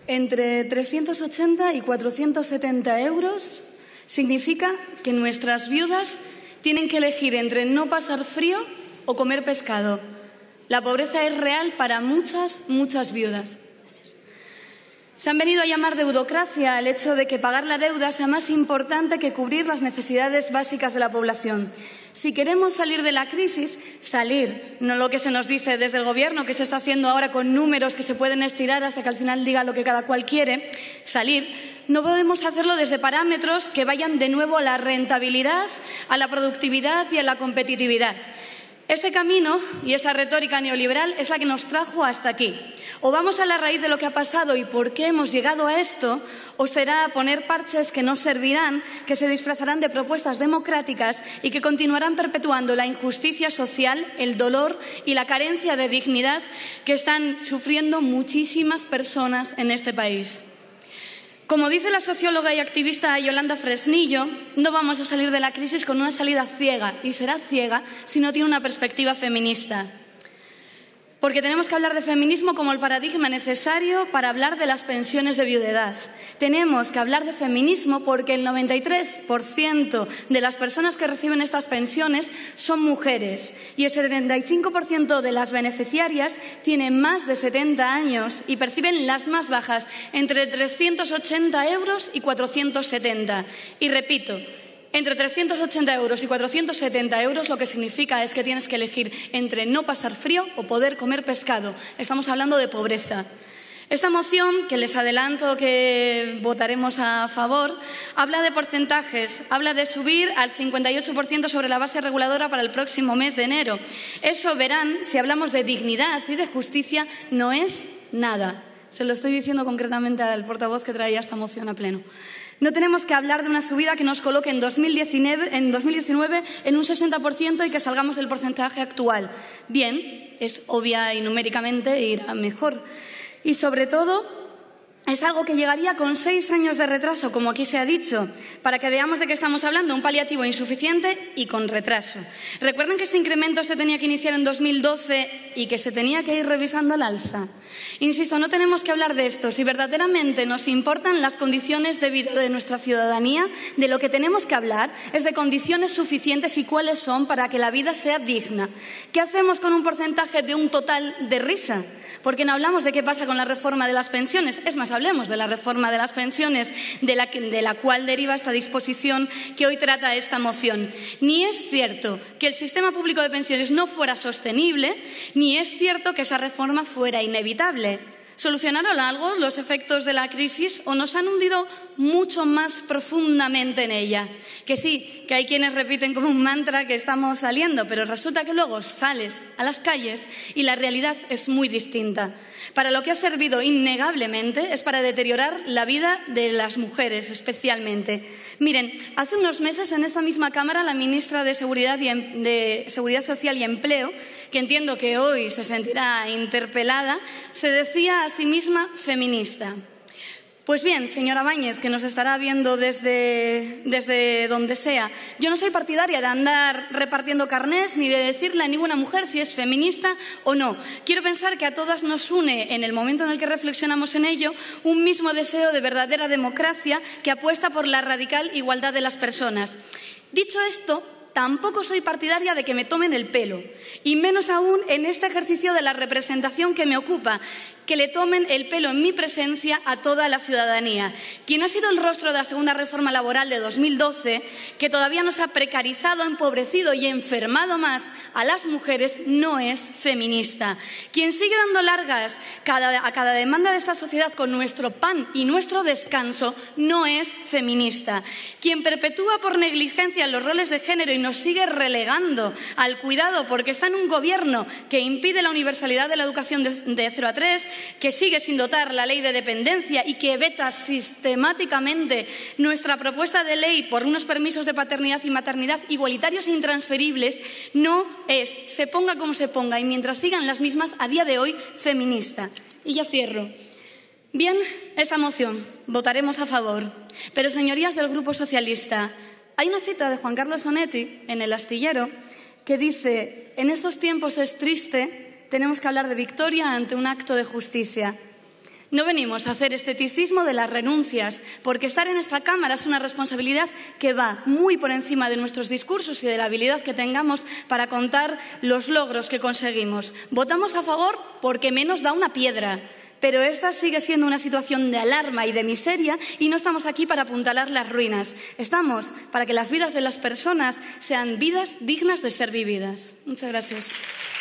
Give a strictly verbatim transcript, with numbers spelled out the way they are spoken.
Entre trescientos ochenta y cuatrocientos setenta euros significa que nuestras viudas tienen que elegir entre no pasar frío o comer pescado. La pobreza es real para muchas, muchas viudas. Se han venido a llamar deudocracia al hecho de que pagar la deuda sea más importante que cubrir las necesidades básicas de la población. Si queremos salir de la crisis, salir, no lo que se nos dice desde el Gobierno, que se está haciendo ahora con números que se pueden estirar hasta que al final diga lo que cada cual quiere, salir, no podemos hacerlo desde parámetros que vayan de nuevo a la rentabilidad, a la productividad y a la competitividad. Ese camino y esa retórica neoliberal es la que nos trajo hasta aquí. O vamos a la raíz de lo que ha pasado y por qué hemos llegado a esto, o será poner parches que no servirán, que se disfrazarán de propuestas democráticas y que continuarán perpetuando la injusticia social, el dolor y la carencia de dignidad que están sufriendo muchísimas personas en este país. Como dice la socióloga y activista Yolanda Fresnillo, no vamos a salir de la crisis con una salida ciega, y será ciega si no tiene una perspectiva feminista. Porque tenemos que hablar de feminismo como el paradigma necesario para hablar de las pensiones de viudedad. Tenemos que hablar de feminismo porque el noventa y tres por ciento de las personas que reciben estas pensiones son mujeres y el setenta y cinco por ciento de las beneficiarias tienen más de setenta años y perciben las más bajas, entre trescientos ochenta euros y cuatrocientos setenta. Y repito, entre trescientos ochenta euros y cuatrocientos setenta euros lo que significa es que tienes que elegir entre no pasar frío o poder comer pescado. Estamos hablando de pobreza. Esta moción, que les adelanto que votaremos a favor, habla de porcentajes, habla de subir al cincuenta y ocho por ciento sobre la base reguladora para el próximo mes de enero. Eso, verán, si hablamos de dignidad y de justicia, no es nada. Se lo estoy diciendo concretamente al portavoz que traía esta moción a pleno. No tenemos que hablar de una subida que nos coloque en dos mil diecinueve en, dos mil diecinueve en un sesenta por ciento y que salgamos del porcentaje actual. Bien, es obvia y numéricamente irá mejor. Y sobre todo, es algo que llegaría con seis años de retraso, como aquí se ha dicho, para que veamos de qué estamos hablando, un paliativo insuficiente y con retraso. Recuerden que este incremento se tenía que iniciar en dos mil doce y que se tenía que ir revisando al alza. Insisto, no tenemos que hablar de esto. Si verdaderamente nos importan las condiciones de vida de nuestra ciudadanía, de lo que tenemos que hablar es de condiciones suficientes y cuáles son para que la vida sea digna. ¿Qué hacemos con un porcentaje de un total de risa? Porque no hablamos de qué pasa con la reforma de las pensiones. Es más, hablemos de la reforma de las pensiones, de la, que, de la cual deriva esta disposición que hoy trata esta moción. Ni es cierto que el sistema público de pensiones no fuera sostenible, ni es cierto que esa reforma fuera inevitable. ¿Solucionaron algo los efectos de la crisis o nos han hundido mucho más profundamente en ella? Que sí, que hay quienes repiten como un mantra que estamos saliendo, pero resulta que luego sales a las calles y la realidad es muy distinta. Para lo que ha servido innegablemente es para deteriorar la vida de las mujeres especialmente. Miren, hace unos meses en esta misma Cámara la ministra de Seguridad, y em- de Seguridad Social y Empleo, que entiendo que hoy se sentirá interpelada, se decía a sí misma feminista. Pues bien, señora Báñez, que nos estará viendo desde, desde donde sea, yo no soy partidaria de andar repartiendo carnés ni de decirle a ninguna mujer si es feminista o no. Quiero pensar que a todas nos une, en el momento en el que reflexionamos en ello, un mismo deseo de verdadera democracia que apuesta por la radical igualdad de las personas. Dicho esto, tampoco soy partidaria de que me tomen el pelo, y menos aún en este ejercicio de la representación que me ocupa, que le tomen el pelo en mi presencia a toda la ciudadanía. Quien ha sido el rostro de la segunda reforma laboral de dos mil doce, que todavía nos ha precarizado, empobrecido y enfermado más a las mujeres, no es feminista. Quien sigue dando largas cada, a cada demanda de esta sociedad con nuestro pan y nuestro descanso, no es feminista. Quien perpetúa por negligencia los roles de género y nos sigue relegando al cuidado porque está en un gobierno que impide la universalidad de la educación de, de cero a tres, que sigue sin dotar la ley de dependencia y que veta sistemáticamente nuestra propuesta de ley por unos permisos de paternidad y maternidad igualitarios e intransferibles, no es, se ponga como se ponga y mientras sigan las mismas, a día de hoy, feminista. Y ya cierro. Bien, esta moción, votaremos a favor. Pero, señorías del Grupo Socialista, hay una cita de Juan Carlos Onetti en El Astillero que dice: en estos tiempos es triste, tenemos que hablar de victoria ante un acto de justicia. No venimos a hacer esteticismo de las renuncias, porque estar en esta Cámara es una responsabilidad que va muy por encima de nuestros discursos y de la habilidad que tengamos para contar los logros que conseguimos. Votamos a favor porque menos da una piedra, pero esta sigue siendo una situación de alarma y de miseria y no estamos aquí para apuntalar las ruinas. Estamos para que las vidas de las personas sean vidas dignas de ser vividas. Muchas gracias.